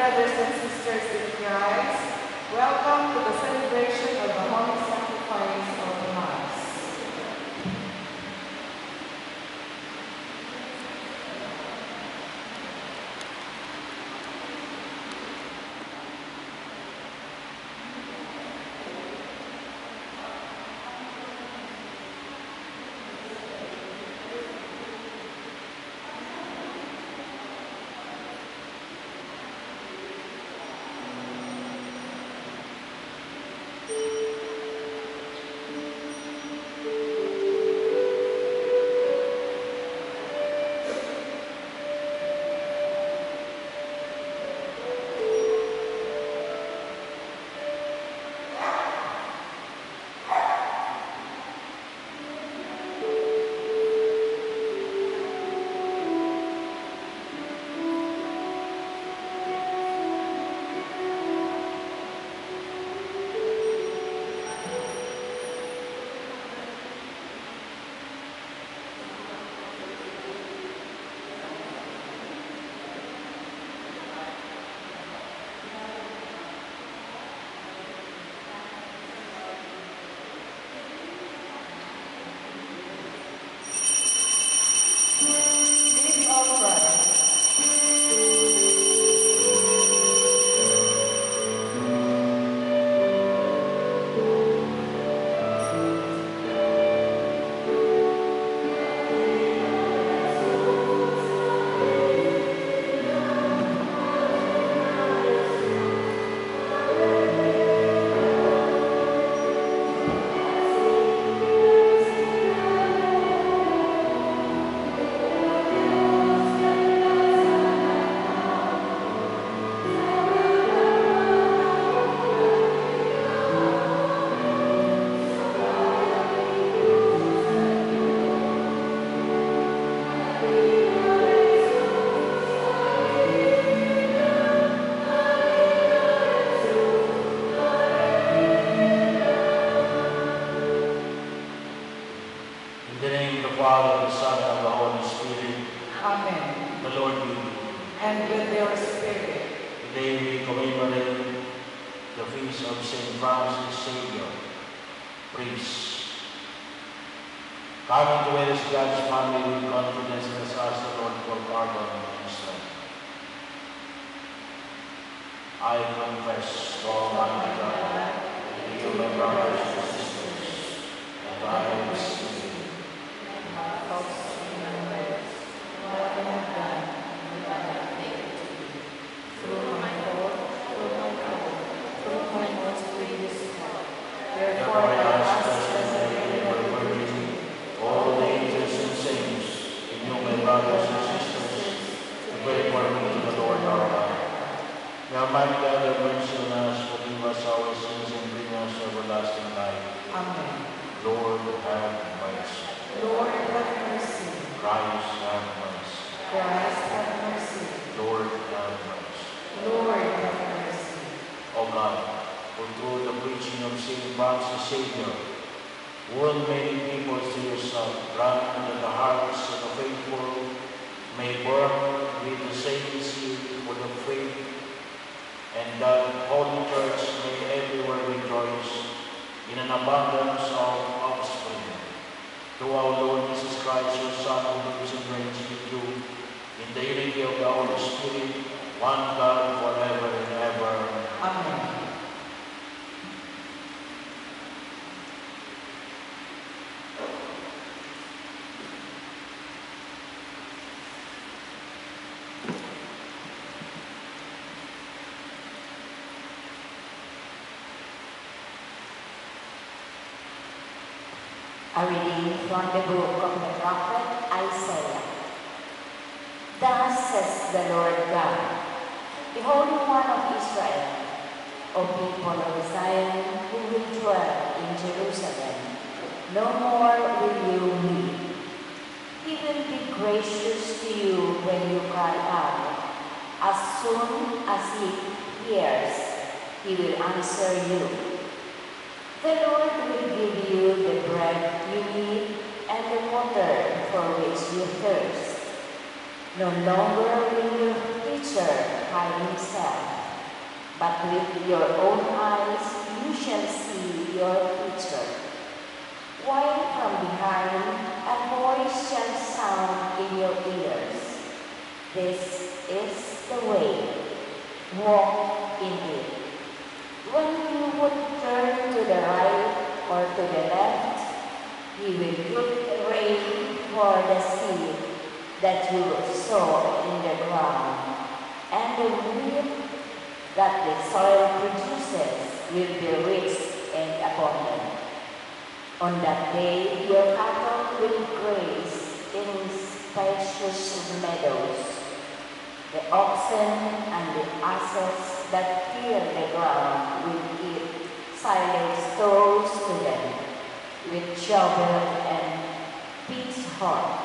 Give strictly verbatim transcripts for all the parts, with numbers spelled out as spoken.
brothers and sisters in Christ, welcome to the celebration of the Holy Sacrifice of the Mass. Coming to witness God's family with confidence and ask the Lord for pardon and strength. I confess to Almighty God, and to my brothers and sisters, that I am sinning. My thoughts and words, what I have done, and what I have failed to do. Through my thought, through my thought, through my most grievous fault. Therefore I ask as a all the angels and saints, and you, my brothers and sisters, to pray for me to the Lord our God. May Almighty God have mercy on us, forgive us our sins, and bring us to everlasting life. Amen. Lord, have mercy. Lord, have mercy. Christ, have mercy. Christ, have mercy. Lord, have mercy. Lord, have mercy. O God, for through the preaching of Saint Francis Xavier, won many people to yourself, grant that the hearts of the faithful may burn with the same zeal for the faith, and that Holy Church may everywhere rejoice in an abundance of offspring. Through our Lord Jesus Christ, your Son, who lives and reigns with you, in the unity of the Holy Spirit, one God, forever and ever. Amen. A reading from the book of the prophet Isaiah. Thus says the Lord God, the Holy One of Israel, O people of Zion who will dwell in Jerusalem, no more will you weep. He will be gracious to you when you cry out. As soon as he hears, he will answer you. The Lord will give you the bread you need and the water for which you thirst. No longer will your pitcher Mordecai himself, but with your own eyes you shall see your future. While from behind a voice shall sound in your ears, this is the way, walk in it. When you would turn to the right or to the left, he will give rain for the seed that you will sow in the ground, and the wheat that the soil produces will be rich and abundant. On that day your cattle will graze in spacious meadows. The oxen and the asses that till the ground will eat silage stones to them, with shovel and pitchfork.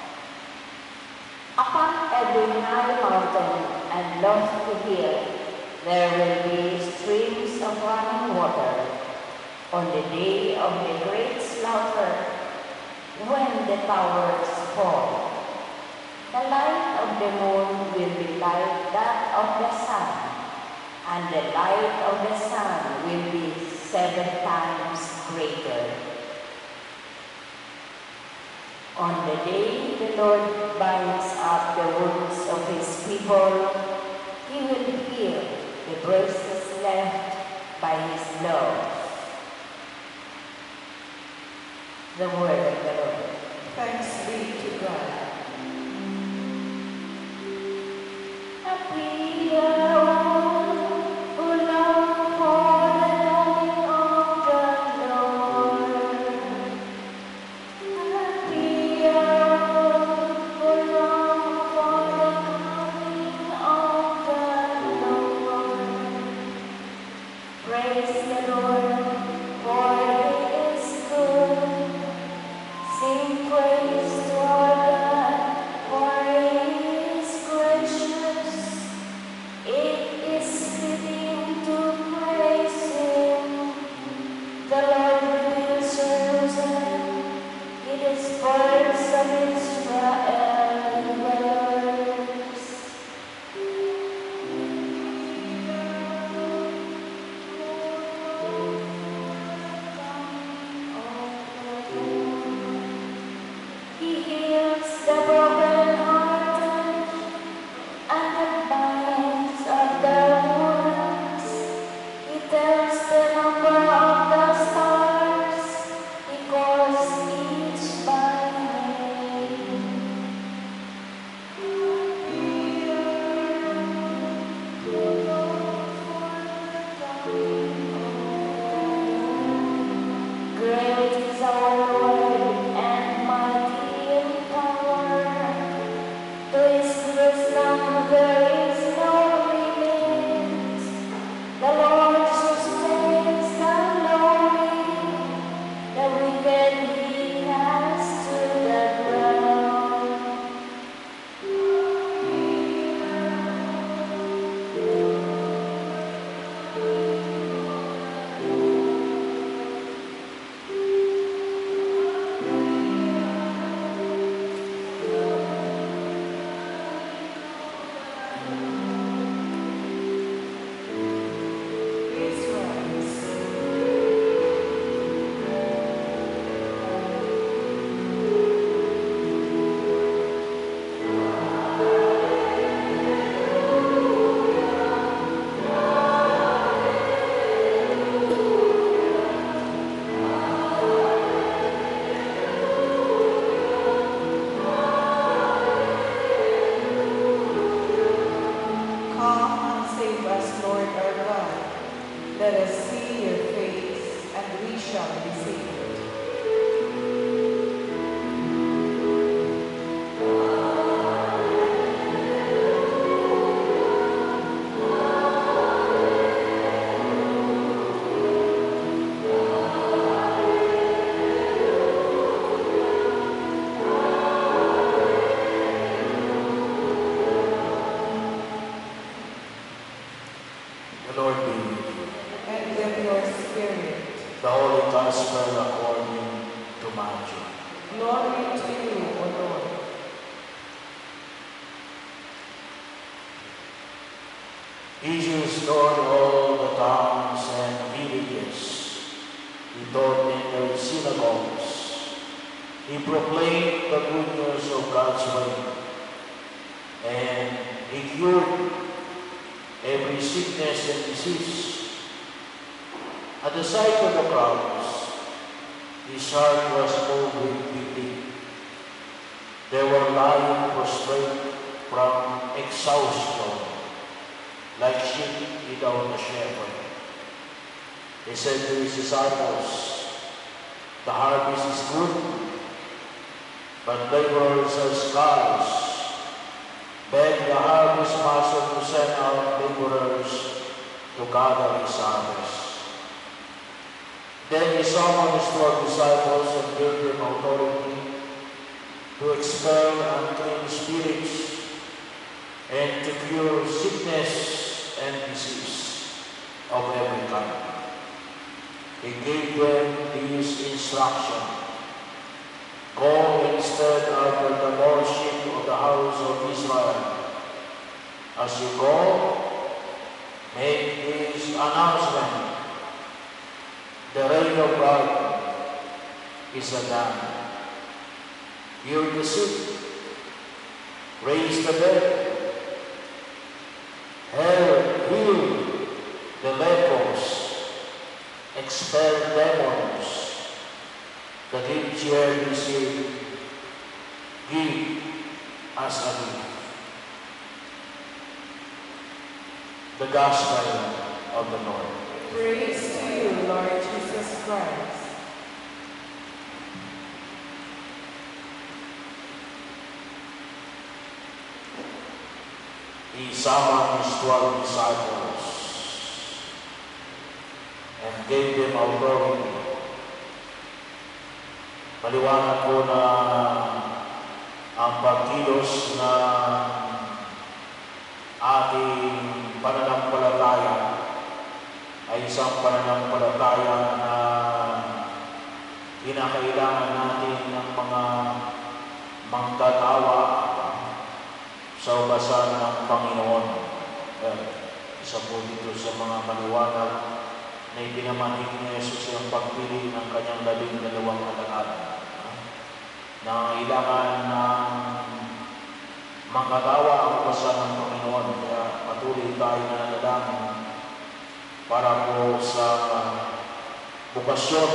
Upon every high mountain and lofty hill there will be streams of running water. On the day of the great slaughter, when the towers fall, the light of the moon will be like that of the sun, and the light of the sun will be seven times greater. On the day the Lord binds up the wounds of his people, he will heal the bruises left by his love. The word of the Lord. Thanks be to God. Happy all who long for the coming of the Lord. Happy all who long for the coming of the Lord. Praise the Lord, for he is good. Sing praise to our God, for he is gracious. It is fitting to praise him. The Lord reveals Jerusalem. It is birds of Israel birds. He heals the brokenhearted and the binds of the wounds. He tells the number of the stars. He calls each by name. Great is our Lord and mighty in power. To his wisdom there is no limit. The Lord sustains the lowly. The wicked he casts to the ground. Please rise. Come and save us, Lord our God. Let us see your face, and we shall be saved. The Lord be with you. And with your spirit. The Holy Gospel according to Matthew. Glory to you, O Lord. Jesus taught all the towns and villages. He taught in their synagogues. He proclaimed the good news of God's way. And he cured every sickness and disease. At the sight of the crowds, his heart was moved with pity. They were lying prostrate from exhaustion, like sheep without a shepherd. He said to his disciples, "The harvest is good, but laborers are scarce. Beg the harvest master to send out laborers to gather his harvest." Then he summoned his twelve disciples and gave them authority to expel unclean spirits and to cure sickness and disease of every kind. He gave them this instruction: "Go instead after the lordship of the house of Israel. As you go, make this announcement: the reign of God is at hand. Heal the sick, raise the dead, heal the lepers, expel demons. The gift you have received, give as a gift." The Gospel of the Lord. Praise to you, Lord Jesus Christ. He summoned his twelve disciples and gave them authority. Maliwanag ko na ang pagkilos na ating pananampalataya ay isang pananampalataya na kinakailangan natin ng mga magtatawa sa ubasan ng Panginoon. Eh, isa po dito sa mga maliwanag na ipinamanhig ni Jesus ang pagpili ng kanyang labing dalawang alagad. Na kailangan ng magkatawa ang ubasan ng Panginoon. Kaya patuloy tayo na nanalangin para po sa bukasyon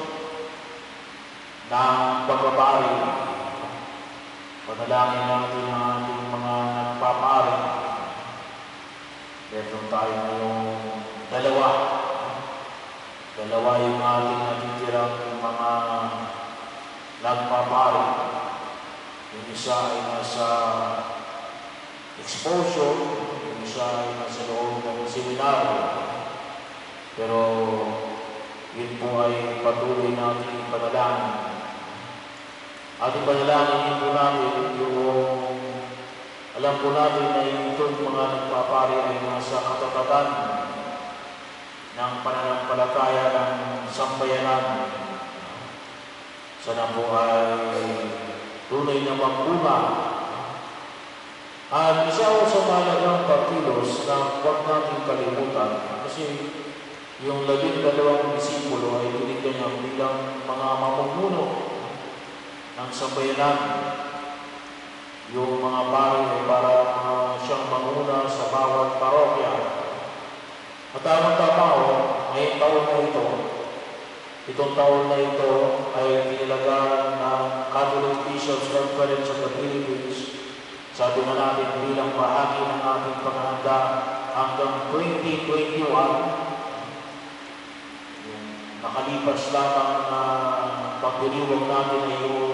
ng pagbabari. Panalangin natin ang ating mga nagpapari. Meron tayo ngayong dalawa. Dalawa yung ating natitirang mga nagpapari. Yung isa ay nasa exposure, yung isa ay nasa loob ng seminaryo. Pero yun po ay patuloy natin panalangin. Ating panalangin po natin yung alam po natin na itong mga nagpapari ay nasa katatagan ng pananampalataya ng sambayanan. Sana po ay tunay na magbunga. At isa ko sa mahalagang pagkilos na huwag natin kalimutan kasi yung labing dalawang disipulo ay tinignan niya bilang mga mamumuno ng sambayanan. Yung mga pari ay para uh, siyang manguna sa bawat parokya. At tamang-tama o, ngayong taon na ito, itong taon na ito ay tinilagaan ng Catholic Bishops' Conference of the Philippines. Sabi na natin bilang bahagi ng ating panghanda hanggang twenty twenty-one, nakalipas lamang na pagdiriwang natin ay yung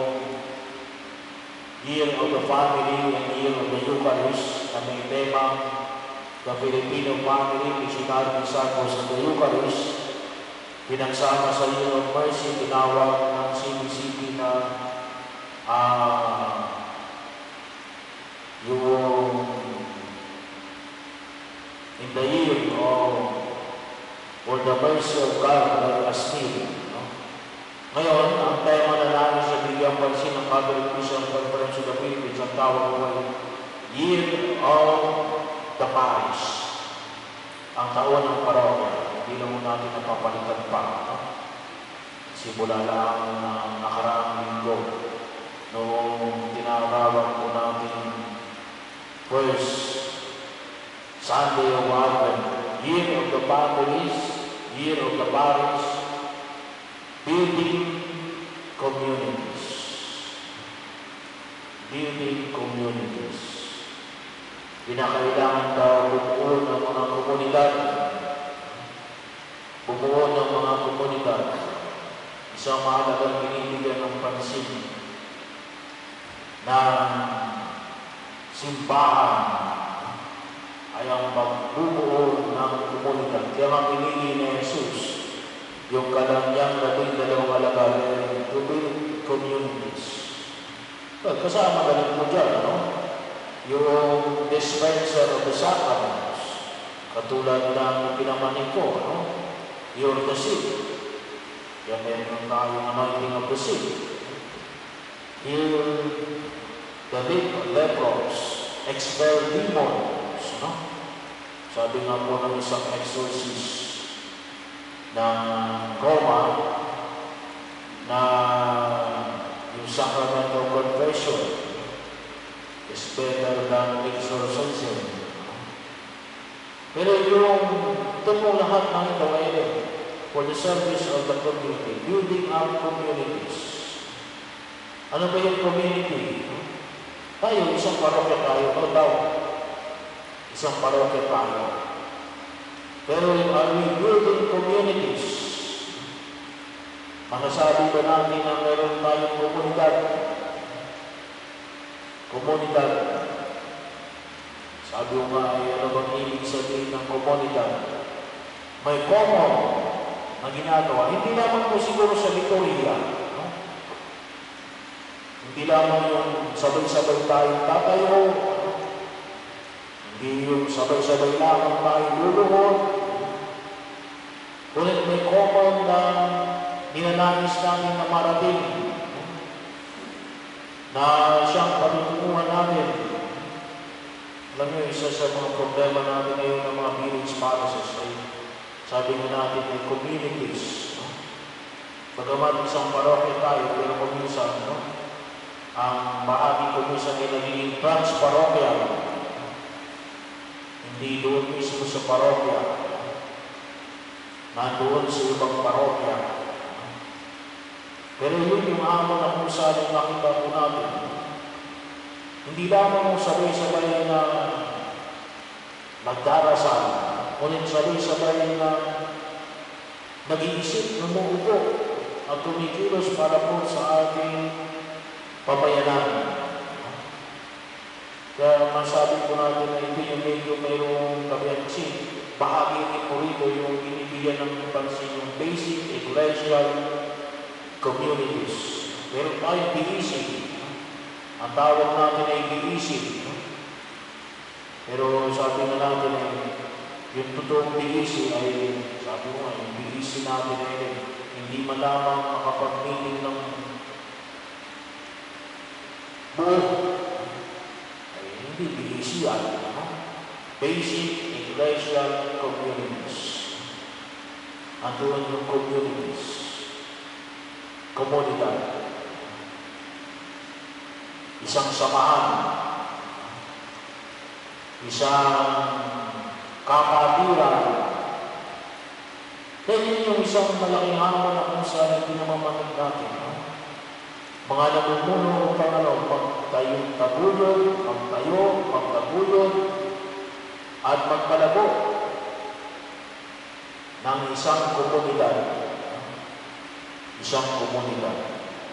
Year of the Family and Year of the Eucharist na may tema The Filipino Family, Missionary Disciples of the Eucharist. Pinagsama sa Year of Mercy, tinawag ng C B C P na uh, yung in the year of for the mercy of God like as me. No? Ngayon, ang tema na namin sa bigyang pansin ng Catholic Bishops' Conference of the Philippines, ang tawag ko ay Year of the Parish. ang taon ng parokya. Hindi lang mo natin napapalitan pa. No? Simula lang ang nakaraang linggo noong tinatawag po natin first Sunday of Advent, Year of the Families, Year of the Parish, Building Communities. Building Communities. Pinakailangan daw bumuo ng mga komunidad. Bumuo ng mga komunidad. Isang mahalagang binibigyan ng pansin na simbahan ay ang pagbubuo ng komunidad. Kaya nga pinili ni Jesus yung kanyang labing dalawang alagad to build communities. Well, kasama galing mo dyan, no? Yung dispenser of the sacraments, katulad ng pinamanin ko, no? You're the sick. Kaya meron tayong anointing of the sick. Heal the lepers, expel demons, no? Sabi nga po ng isang exorcist ng Roma na yung sacrament of confession is better than exorcism. Pero yung ito po lahat ng ito ay for the service of the community, building up communities. Ano ba yung community? Tayo, isang parokya tayo, no daw. Isang parokya tayo. Pero are we building communities? Masasabi ba natin na meron tayong komunidad? Komunidad. Sabi ko nga, ay ano bang ibig sabihin ng komunidad? May common na ginagawa. Hindi naman po siguro sa liturhiya. No? Hindi lamang yung sabay-sabay tayong tatayo. Hindi yung sabay-sabay lamang tayong luluhod. Kulit may common na ninanais namin na marating na siyang patutunguhan namin. Alam niyo, isa sa mga problema natin ngayon ng mga village parishes ay sabi nga natin ay communities. No? Bagamat isang parokya tayo, pero kuminsan, no? Ang bahagi kuminsan ay naging trans-parokya. Hindi doon mismo sa parokya. Nandoon sa ibang parokya. Pero yun yung amo na kung saan yung nakita po natin. Hindi lamang mo sabay-sabay na nagdarasal, ngunit sabay-sabay na nag-iisip, numuupo at tumikilos para po sa ating pamayanan. Kaya masabi po natin na ito yung medyo mayroong kabiyansin. Bahagi rin po rito yung binibigyan ng pansin yung basic ecclesial communities. Meron tayong B E C. Ang tawag natin ay B E C. Pero sabi na natin ay yung totoong B E C ay, sabi mo nga, yung B E C natin ay hindi man lamang makapag-meeting ng buo. Ay hindi B E C yan. Basic ecclesial communities. Andoon yung communities. Komunidad. Isang samahan. Isang kapatiran. Kaya yun yung isang malaking hamon na kung saan pinamamanig natin. No? Mga namumuno pang ano, pagtayong tagulod, pagtayo, pagtagulod, at magpalago ng isang komunidad. Isang komunidad.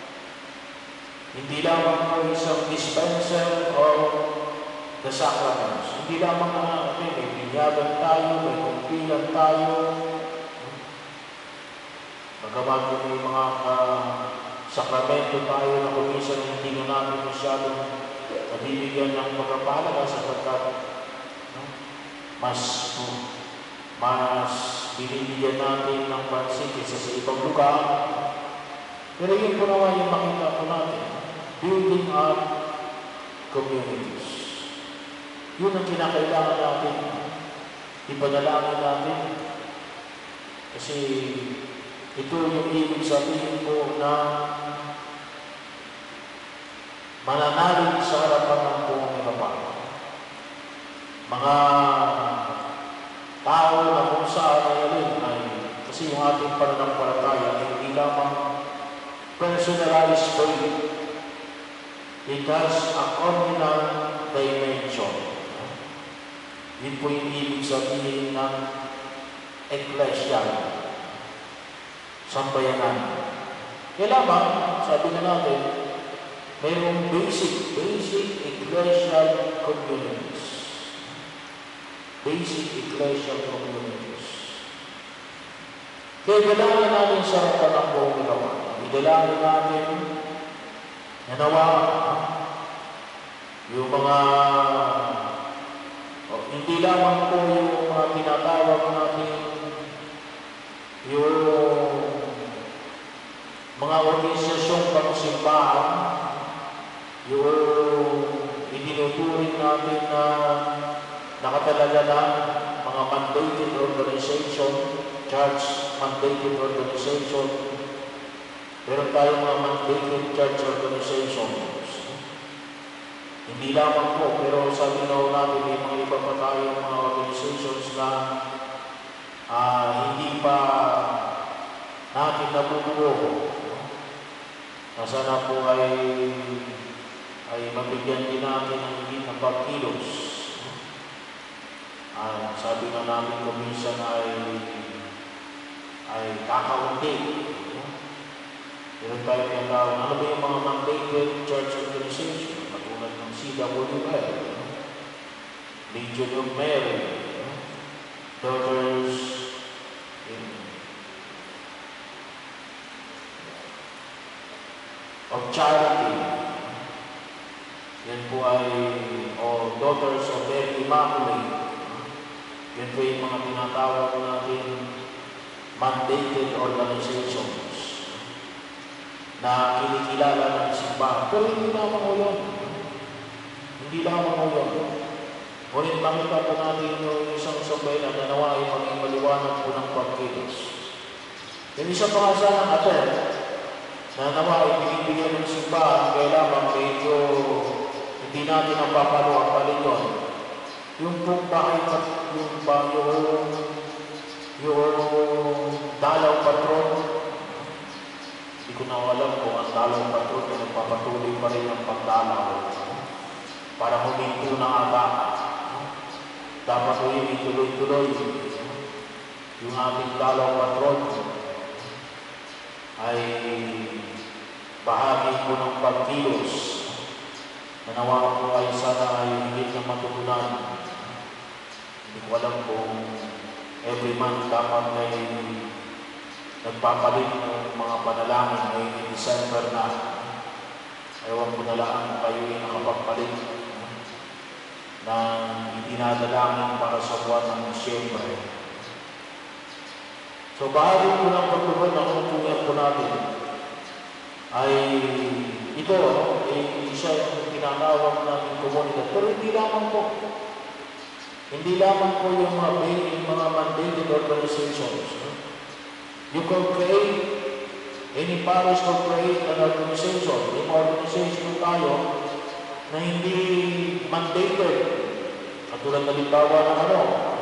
Hindi lamang po isang dispenser of the sacraments. Hindi lamang na okay, may binyagan tayo, may kumpilan tayo. Magawa ko may mga uh, sakramento tayo na kumisan hindi na namin masyadong nabibigyan ng pagpapalaga sapagkat no, mas uh, mas binibigyan natin ng pansin kaysa sa ibang lugar. Pero yun po naman yung makita po natin. Building up communities. Yun ang kinakailangan natin. ipanalangin natin. Kasi ito yung ibig sabihin ko na mananalig sa harapan ng buong Panginoon. Mga tao na kung saan ay alin ay, kasi yung ating pananampalataya ay hindi lamang personalized faith. It has a communal dimension. Yun po yung ibig sabihin ng ecclesial, sambayanan. Kaya lamang, sabi na natin, mayroong basic, basic ecclesial communities. Basic ecclesial communities. Kaya dalangin natin sa harapan ng buong Panginoon. Idalangin natin na nawa yung mga oh, hindi lamang po yung mga tinatawag natin yung mga organisasyong pangsimbahan, yung itinuturing natin na nakatalaga na mga mandated organization, church mandated organization. Meron tayong mga mandated church organizations. Hindi lamang po, pero sabi na natin may mga iba pa tayong mga organizations na uh, hindi pa natin nabubuo. Na sana po ay, ay mabigyan din natin ng hindi ng pagkilos. Uh, sabi na namin kung minsan ay, ay kakaunti. Meron tayo tinatawag, ano ba yung mga mandated church organization? Katulad ng C W L, Legion of Mary, Daughters in, of Charity. Yan po ay, o Daughters of Mary Immaculate. Yan po yung mga tinatawag natin mandated organizations na kinikilala ng simbahan. Pero hindi lamang o yun. Hindi lamang o yun. Ngunit makita po natin yung isang sambayanan na nawa ay maging maliwanag po ng pagkilos. Yung isang pangasalang atin na nawa ay binibigyan ng simbahan, kaya lamang medyo hindi natin ang papalo ang palinyon. Yung pong bakit yung ba yung yung dalaw patron, hindi ko na alam kung ang dalaw patron na nagpapatuloy pa rin ang pagdalaw para huminto na ata. Dapat po yung ituloy-tuloy yung ating dalaw patron ay bahagi po ng pagkilos na nawa po ay sana ay higit na matutunan. Hindi ko alam kung every month dapat may nagpapalit ng mga panalangin ngayong December na. Ewan ko na lang kayo ay nakapagpalit ng itinadalangin para sa buwan ng Disyembre. So bahagi po ng pagtugon ng kutungan po natin ay ito, ay isa yung tinatawag natin komunidad. Pero hindi lamang po. Hindi lamang po yung mga, yung mga mandated organizations. You can create, any parish can create an organization. Yung organization tayo na hindi mandated. Katulad na limbawa ng ano,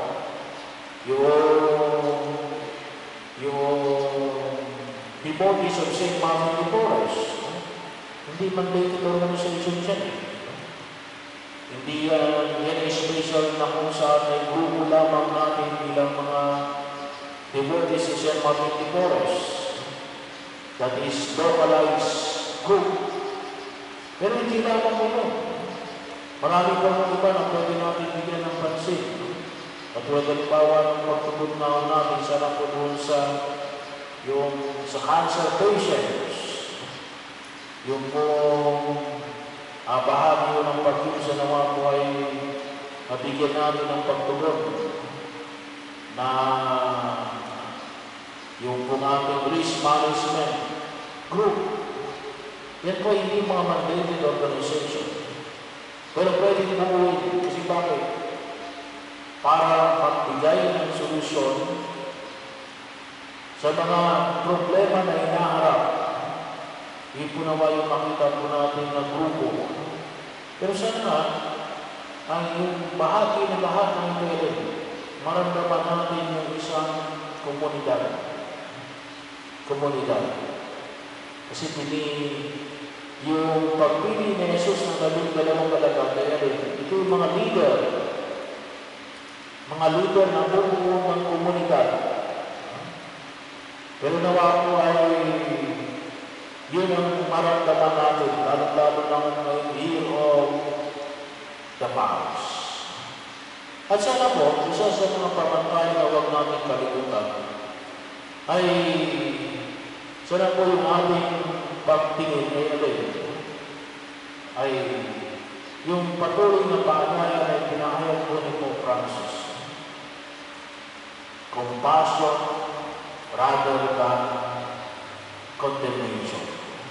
yung, yung devotees of Saint Matthew de Porres. Hindi mandated organization siya. Hindi uh, yan ay special na kung saan ay grupo lamang natin bilang mga devotees si Saint Matthew de Porres. That is localized group. Pero hindi lamang mo yun. Marami pa mga iba na pwede natin bigyan ng pansin. At pwede bawa ng pagtugod na natin sa napunoon sa yung sa cancer patients. Yung pong uh, bahagi ng pagkilos sa nawa po ay mabigyan natin ng pagtugon na yung pong ating risk management group. Yan po hindi mga mandated organization. Pero pwede buuin kasi bakit? para magbigay ng solusyon sa mga problema na hinaharap. Hindi po nawa yung makita po natin na grupo. Pero sana ang yung bahagi na lahat ng ito, maramdaman natin yung isang komunidad. Komunidad. Kasi pili, yung pagpili ni Jesus ng labing dalawang kalagay, ito yung mga leader. Mga leader na bubuo ng komunidad. Pero nawa po ay yun ang maramdaman natin, lalo-lalo ng year of the vows. At sana po, isa sa mga pamantay na huwag natin kalimutan ay sana po yung ating pagtingin ay alin ay yung patuloy na paanyaya ay pinahayag po ni Pope Francis. Compassion rather than condemnation.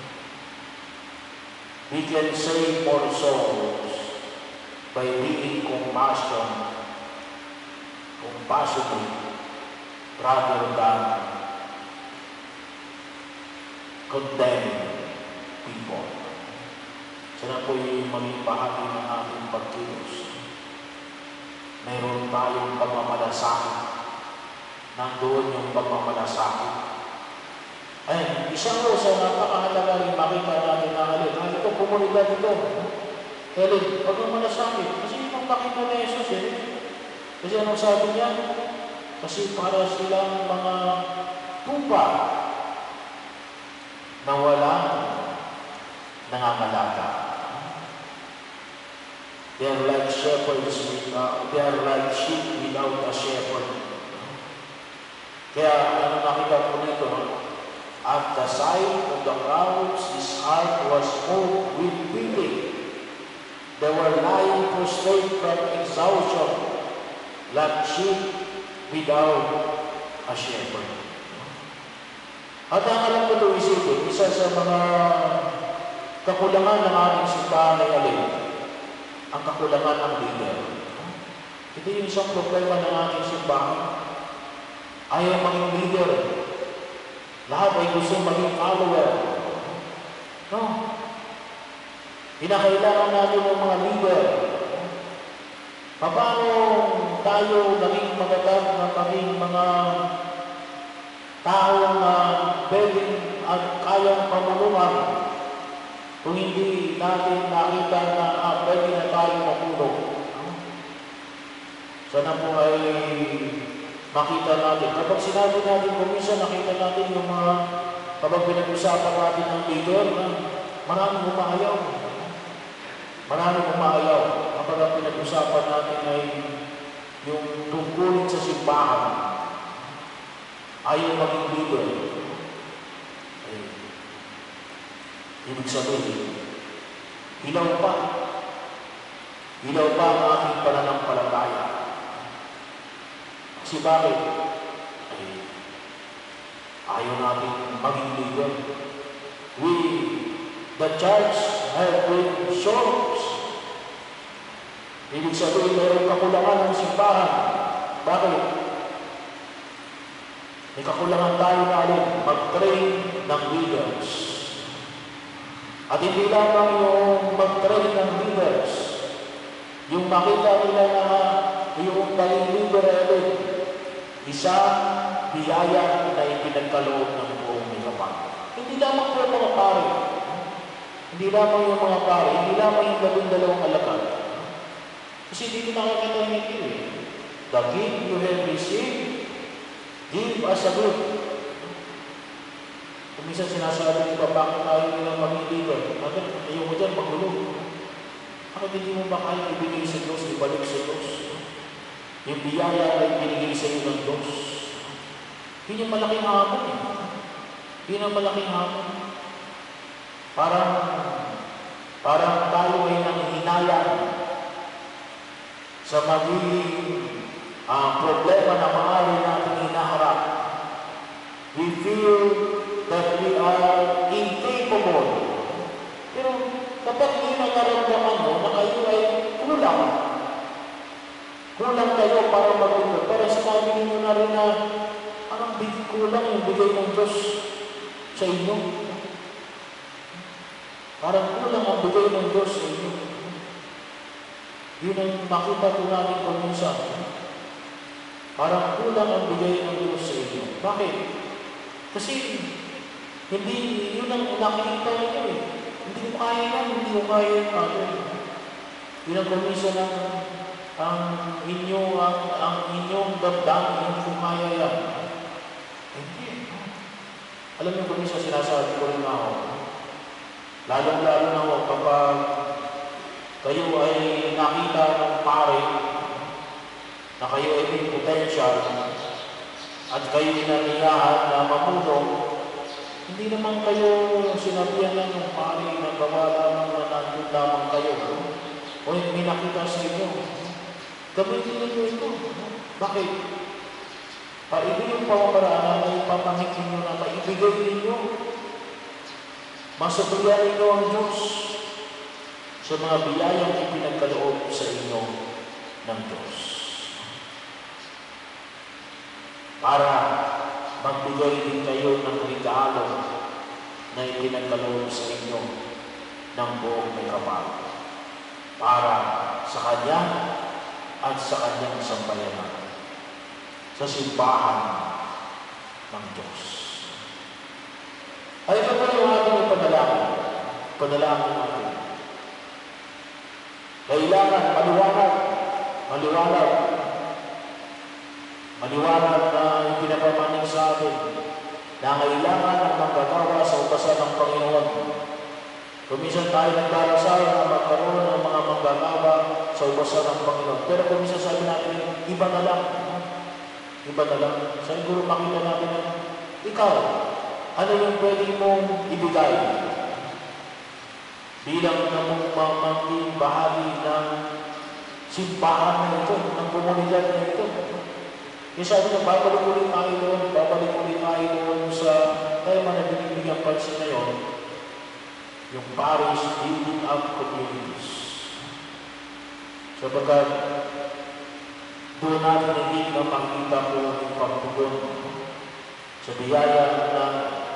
We can save more souls by being compassion, compassionate rather than condemning people. Sana po yung maging bahagi ng ating pagkilos. Mayroon tayong pagmamalasakit. Nandoon yung pagmamalasakit. Ay, isang ko sa napakahalaga rin makita natin na alin. Ah, ito, komunidad ito. Alin, pagmamalasakit. Kasi yung makita na Jesus eh. Kasi anong sabi niya? Kasi para silang mga tupa na walang nangangalaka. They are like shepherds, uh, they are like sheep without a shepherd. Kaya ano nakita ko nito, at the sight of the crowds, his heart was moved with pity. They were lying prostrate from exhaustion, like sheep without a shepherd. At ang alam ko ito isipin, isa sa mga kakulangan ng ating simbahan ay alin, ang kakulangan ng leader. Ito yung isang problema ng ating simbahan. Ayaw maging leader. Lahat ay gusto maging follower. No. Pinakailangan natin ng mga leader. Paano tayo naging magagat na maging mga taong na pwedeng at kayang pamulungan kung hindi natin nakita na ah, pwede na tayo matulog. Sana po ay makita natin. Kapag sinabi natin kung minsan nakita natin yung mga kapag pinag-usapan natin ng leader, maraming umaayaw. Maraming umaayaw. Kapag ang pinag-usapan natin ay yung tungkulin sa simbahan, ayaw maging leader. Ay, ibig sabihin, ilaw pa. Ilaw pa ang ating pananampalataya. Kasi bakit? Ay, ayaw natin maging leader. We, the church, have been short. Ibig sabihin, mayroong kakulangan ng simbahan. Bakit? May kakulangan tayo na alin, mag-train ng leaders. At hindi lamang yung mag-train ng leaders, yung makita nila na yung daling leader alin, isang biyaya na ipinagkaloob ng buong may kapal. Hindi lamang po mga pare. Hindi lamang yung mga pare. Hindi lamang yung labing dalawang alagad. Kasi dito nakakita niya ito eh. The gift you have received, give as a gift. Kung minsan sinasabi ko, bakit tayo nilang maging leader? Bakit ayaw mo dyan magulo? Bakit hindi mo ba kaya ibigay sa Diyos, ibalik sa Diyos? Yung biyaya ay binigay sa iyo ng Diyos. Yun yung malaking hamon eh. Yun ang malaking hamon. Parang, parang tayo ay nanghihinayang sa magiging uh, problema na maaari natin hinaharap. We feel that we are incapable. Pero kapag hindi nakaramdaman mo na kayo ay kulang, kulang kayo para parang bigay kulang yung bigay ng Diyos sa inyo. Parang kulang ang bigay ng Diyos sa inyo. Yun ang makita po natin kung minsan. Parang kulang ang bigay ng Diyos sa inyo. Bakit? Kasi hindi, yun ang nakikita niyo eh. Hindi mo kaya yan, hindi mo kaya yan. Yun ang kumisa ng ang inyo, ang, ang inyong damdamin, hindi mo kaya yan. Hindi. Alam niyo kumisa, sinasabi ko rin ako. Lalong-lalo na ako kapag kayo ay nakita ng pare na kayo ay may potential at kayo inaniyahan na mamulong, hindi naman kayo sinabihan lang ng pare na gawa lamang na nandun lamang kayo o may nakita sa inyo. Gamitin ninyo ito. Bakit? Paibig yung pamamaraan na ipapangit ninyo na maibigay ninyo. Masutuyan ninyo ang Diyos sa mga biyayang ipinagkaloob sa inyo ng Diyos. Para magbigay din kayo ng regalo na ipinagkaloob sa inyo ng buong may kapal. Para sa Kanya at sa Kanyang sambayanan. Sa simbahan ng Diyos. Ay, ito po yung ating ipanalangin. Panalangin natin. Kailangan maliwanag, maliwanag, maliwanag na ipinapamanig sa atin na kailangan ng manggagawa sa upasan ng Panginoon. Kuminsan tayo nagdarasal na magkaroon ng mga manggagawa sa upasan ng Panginoon. Pero kuminsan sabi natin, iba na lang. Iba na lang. Siguro makita natin na ikaw, ano yung pwede mong ibigay bilang namumamangking bahagi ng simbahan na ito, ng komunidad na ito. Yung sabi na, babalik ulit tayo doon, babalik ulit tayo doon sa tema na binibigyan pansin na yun, yung parish building up communities. Sapagkat doon natin hindi na makita po yung pagtugon sa biyaya na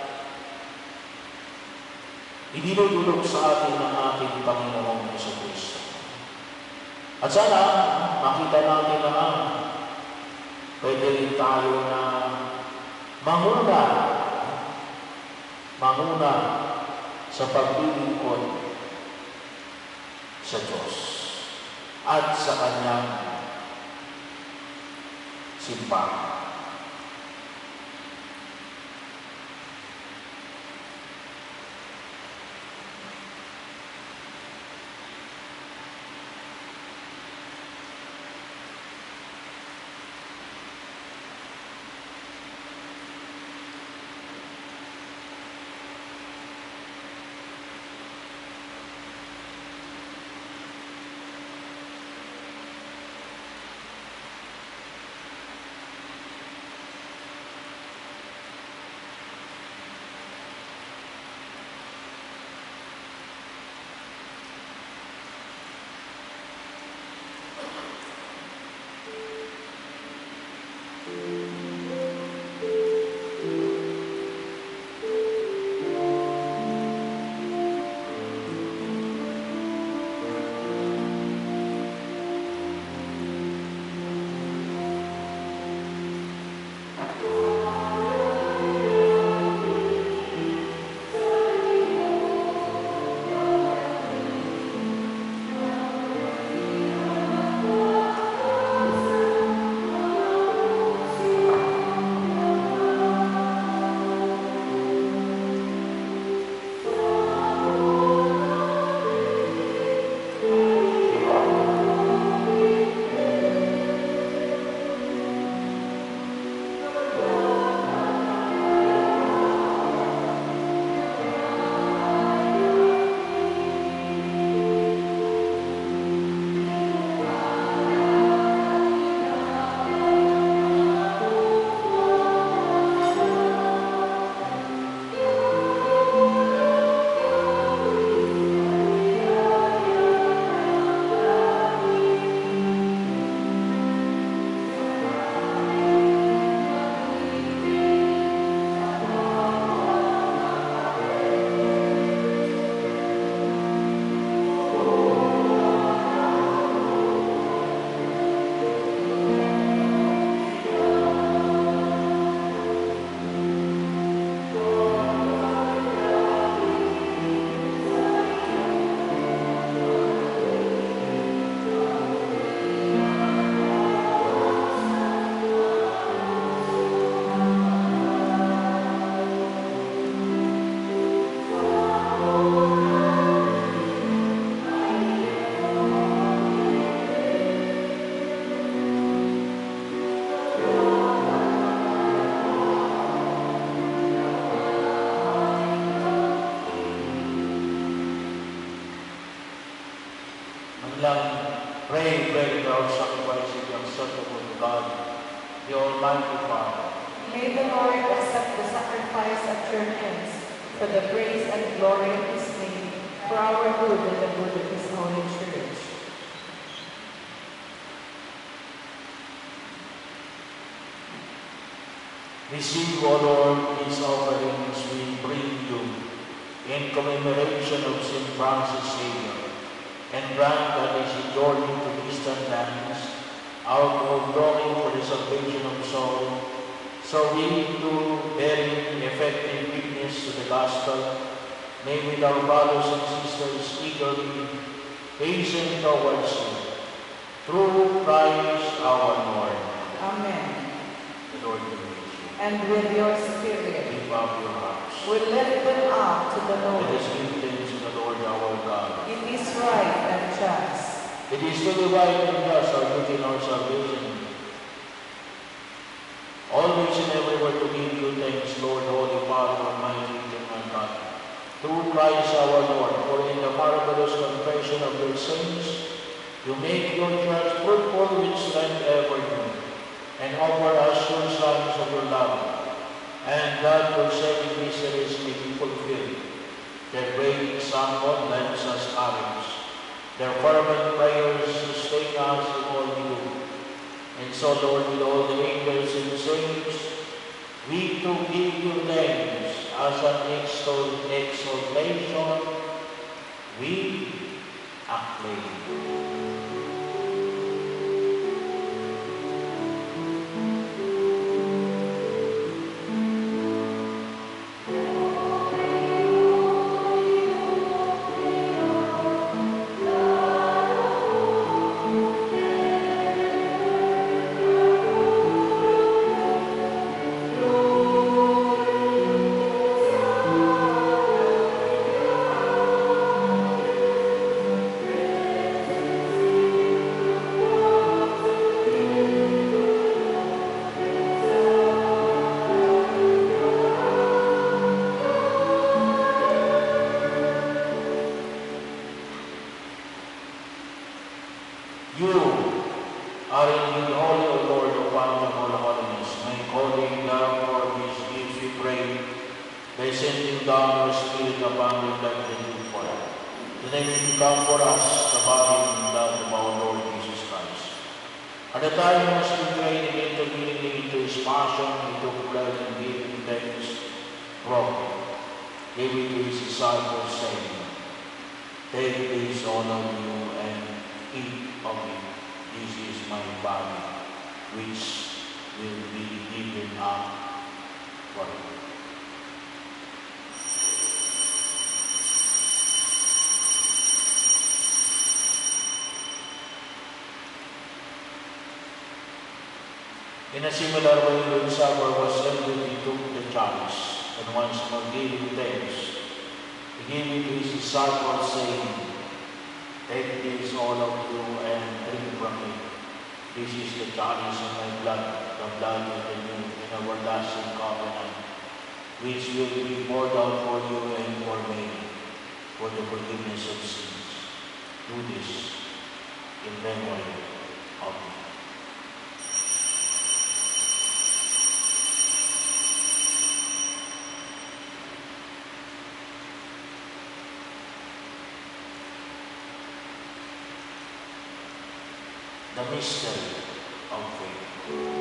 idinudulog sa atin ng ating Panginoong Jesucristo. At sana makita natin na ah, pwede rin tayo na manguna, manguna sa paglilingkod sa Diyos at sa Kanyang simbahan. Manalangin, pray, pray that our sacrifice will be acceptable to God, the Almighty Father. May the Lord accept the sacrifice at your hands for the praise and glory of his name, for our good and the good of his holy church. Receive, O Lord, these offerings we bring you in commemoration of Saint Francis Xavier, and grant that as he journeyed to distant lands, out of longing for the salvation of soul, so we too, bearing effective witness to the gospel, may with our brothers and sisters eagerly hasten towards you. Through Christ our Lord. Amen. The Lord be with you. And with your spirit, Lift up your hearts. we lift them up to the Let Lord. us give thanks to the Lord our God. It is right and just. It is truly right and just our duty and our salvation. Always and everywhere to give you thanks, Lord, Holy Father, Almighty, and God. Through Christ our Lord, for in the marvelous confession of your saints, you make your church fruitful with strength ever new, and offer us your signs of your love, and that your seven mysteries may be fulfilled. Their great example lends us courage. Their fervent prayers sustain us in all we do. And so, Lord, with all the angels and saints, we too give you thanks as an exalt- exaltation. We acclaim. You are indeed holy, O Lord, O Fount of all holiness. May calling therefore these gifts we pray, by sending down your Spirit upon them like the dew for us. To them you become for us the body and blood of our Lord Jesus Christ. At the time he was betrayed and intervening into his passion, he took bread and giving thanks, broke it, gave it to his disciples, saying, "Take this, all of you, and eat of it. This is my body, which will be given up for you." In a similar way, when supper was ended, he took the chalice, and once more giving thanks, he gave it to his disciples, saying, "Take this, all of you, and drink from it. This is the chalice of my blood, the blood of the new and everlasting covenant, which will be poured out for you and for many, for the forgiveness of sins. Do this in memory of me." The mystery of faith.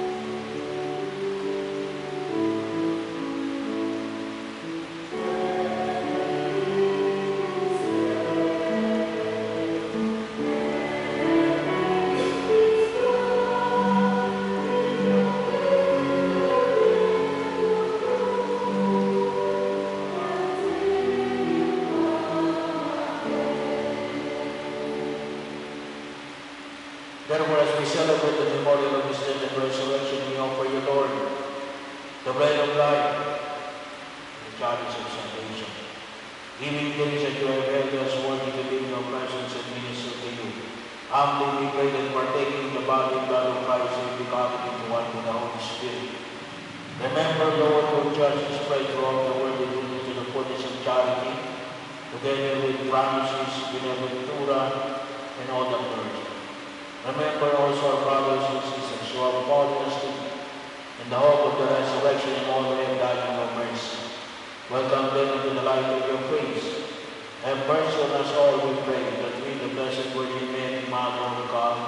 Therefore, as we celebrate the memorial of his death and resurrection, we offer you, Lord, the bread of life, the chalice of salvation, giving thanks that you have held us worthy to be in your presence and minister to you. Humbly we pray that partaking the body and blood of Christ may be gathered into one with the Holy Spirit. Remember, Lord, your church is spread throughout the world in unity to the fullness of charity, together with Francis, Benaventura, and all the clergy. Remember also our brothers and sisters who have fallen asleep in the hope of the resurrection and all who have died in your mercy. Welcome them into the light of your praise. Have mercy on us all, we pray, that we, the Blessed Virgin Mary, Mother of God,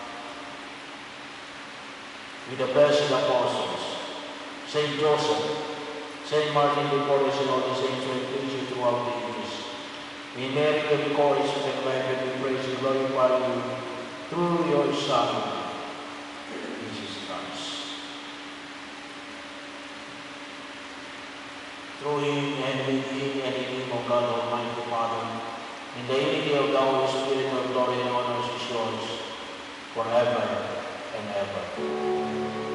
with the blessed apostles, Saint Joseph, Saint Martin de Porres, and all the saints who have pleased you throughout the ages. In Mary the victorious and commanded, we praise and glorify you through your Son, Jesus Christ. Through him and with him and in him, O God, Almighty Father, in the unity of the Holy Spirit, our glory and honor is yours forever and ever.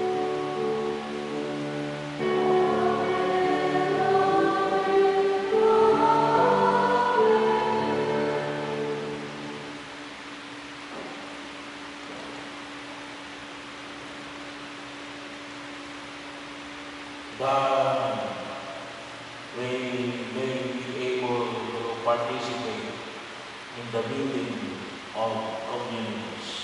God, we may be able to participate in the building of communities.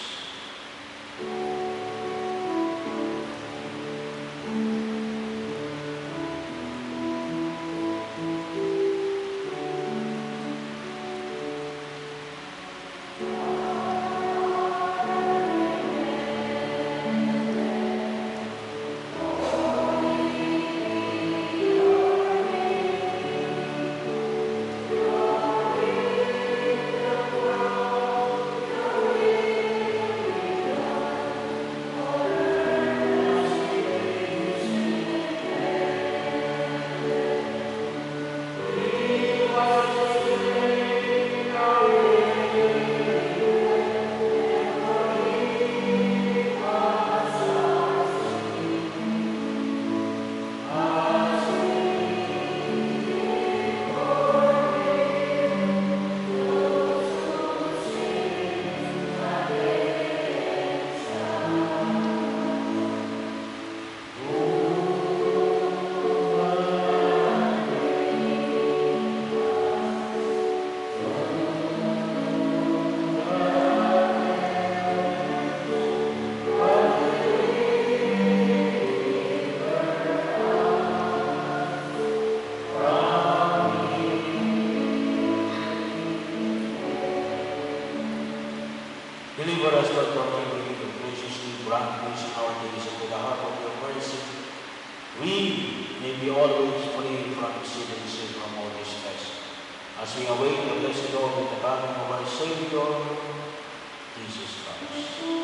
Deliver us, Lord, from evil, and graciously grant peace in our days, and with the heart of your mercy, we may be always free from sin and sin from all distress, as we await the blessed hope and the coming of our Savior, Jesus Christ.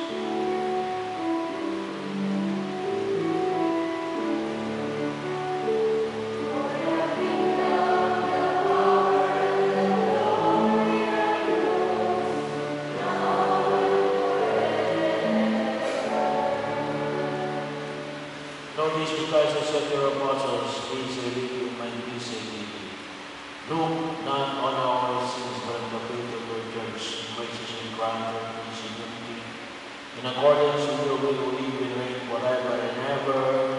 Christ has said to your apostles, peace I leave you, my peace I give you. Look not on our sins, but on the faith of your church, and gracious and grant her peace and unity, in accordance with your will, who live and reign forever and ever.